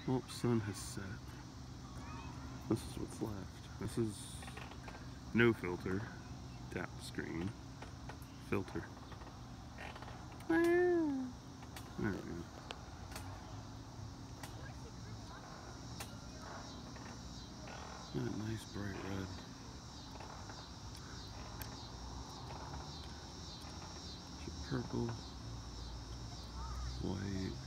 Oh, sun has set. This is what's left. This is no filter. Tap the screen. Filter. There we go. That nice bright red. Purple, white.